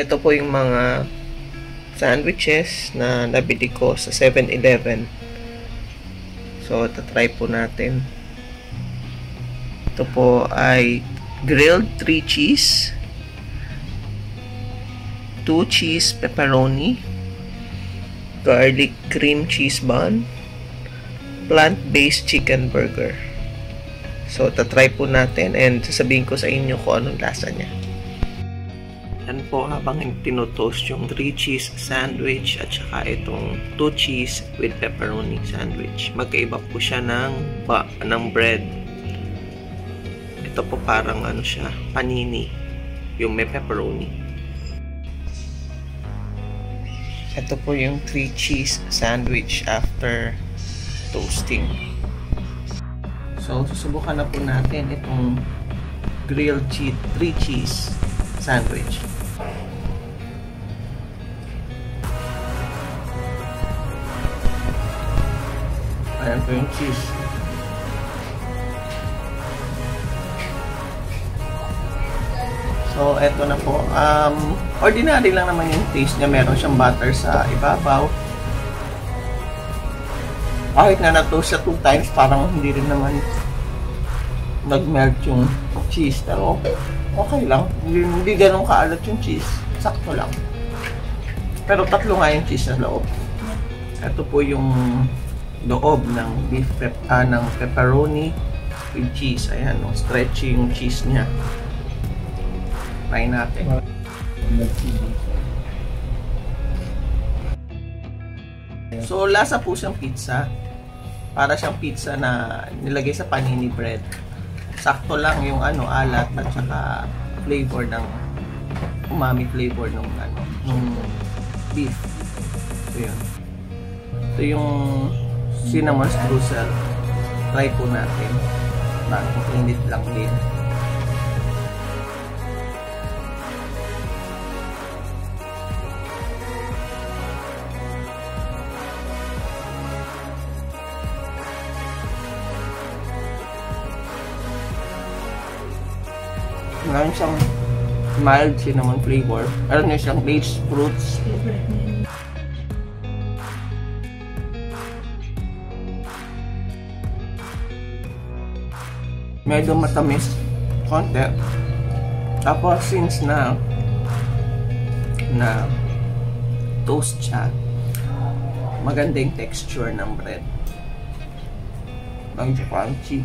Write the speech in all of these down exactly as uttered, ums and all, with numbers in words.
ito po yung mga sandwiches na nabili ko sa seven eleven. So, tatry po natin. Ito po ay grilled three cheese, two cheese pepperoni, garlic cream cheese bun, plant-based chicken burger. So, tatry po natin and sasabihin ko sa inyo kung anong lasa niya. Yan po, habang tinotoast yung three cheese sandwich at saka itong two cheese with pepperoni sandwich. Magkaiba po siya ng, ba, ng bread. Ito po parang ano siya, panini, yung may pepperoni. Ito po yung three cheese sandwich after toasting. So, susubukan na po natin itong grilled cheese, three cheese sandwich. Ayan po yung cheese. So, eto na po. Um, ordinary lang naman yung taste niya. Meron siyang butter sa ibabaw. Kahit na na-toast siya two times, parang hindi rin naman nag-melt yung cheese. Pero okay, okay lang. Hindi, hindi ganun kaalat yung cheese. Sakto lang. Pero tatlo nga yung cheese sa loob. Ito po yung loob ng beef pep ah, ng pepperoni with cheese. Ayan, no? Stretchy yung cheese niya. Try natin. So, lasa po siyang pizza. Para siyang pizza na nilagay sa panini bread. Sakto lang yung ano, alat at saka flavor ng umami flavor ng ano, ng beef. So, yun. Ito yung cinnamon streusel. Try po natin. Bakit init lang din. Meron siyang mild cinnamon flavor. Meron niya siyang aged fruits. Medyo matamis konti. Tapos since na na toast siya, maganda yung texture ng bread. Ang crunchy.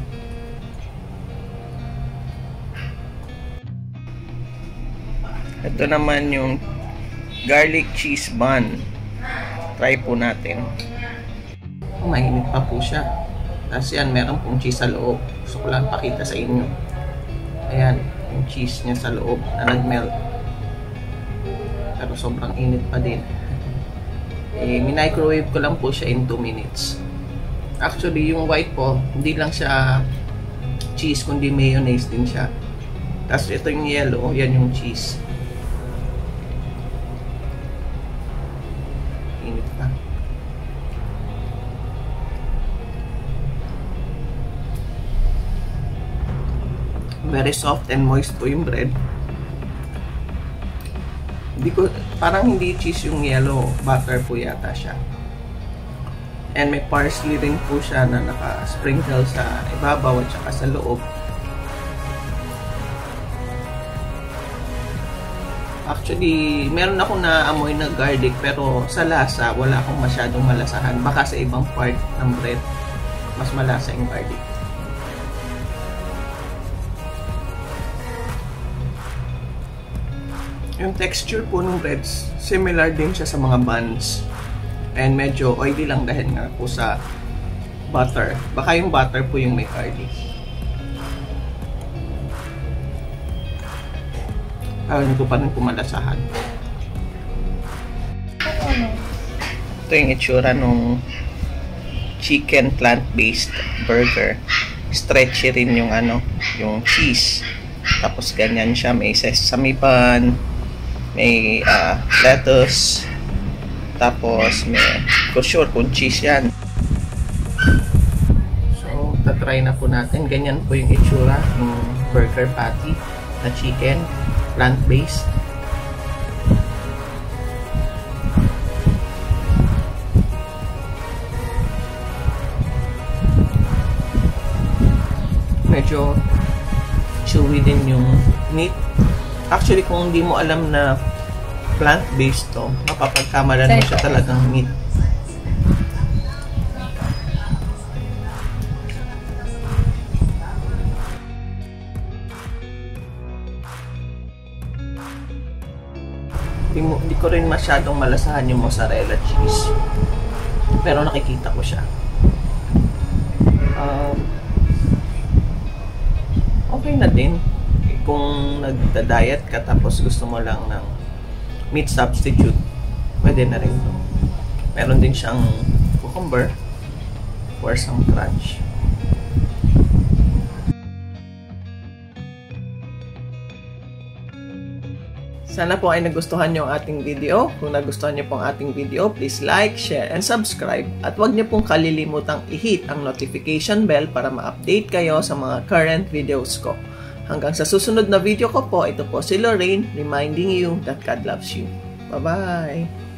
Ito naman yung garlic cheese bun. Try po natin. Oh, mainit pa po siya. Tapos yan, meron pong cheese sa loob. Gusto ko lang pakita sa inyo. Ayan, yung cheese niya sa loob na nag-melt. Pero sobrang init pa din. Eh, minicrowave ko lang po siya in two minutes. Actually, yung white po, hindi lang siya cheese, kundi mayonnaise din siya. Tapos ito yung yellow, yan yung cheese. Init pa. Very soft and moist po yung bread. Hindi ko, parang hindi cheese yung yellow, butter po yata siya. And may parsley rin po siya na naka-sprinkle sa ibabaw at saka sa loob. Actually, meron ako na amoy na garlic pero sa lasa, wala akong masyadong malasahan. Baka sa ibang part ng bread, mas malasa yung garlic. Yung texture po ng breads, similar din siya sa mga buns. And medyo oily lang dahil nga po sa butter. Baka yung butter po yung may garlic. Ayaw nito pa rin pumalasahan. Ito yung itsura ng chicken plant-based burger. Stretchy rin yung ano, yung cheese. Tapos ganyan siya, may sesame bun, may uh, lettuce, tapos may sure kung cheese yan. So, tatry na po natin. Ganyan po yung itsura ng burger patty na chicken, plant-based. medyo chewy din yung meat. Actually, kung hindi mo alam na plant-based to, mapapagkamalan mo siya talagang meat. Di, mo, di ko rin masyadong malasahan yung mozzarella cheese. Pero nakikita ko siya. Uh, okay na din. Kung nagda-diet ka tapos gusto mo lang ng meat substitute, pwede na rin ito. Meron din siyang cucumber for some crunch. Sana po ay nagustuhan nyo ang ating video. Kung nagustuhan nyo po ang ating video, please like, share, and subscribe. At huwag nyo pong kalilimutang i-hit ang notification bell para ma-update kayo sa mga current videos ko. Hanggang sa susunod na video ko po, ito po si Lorraine reminding you that God loves you. Bye-bye!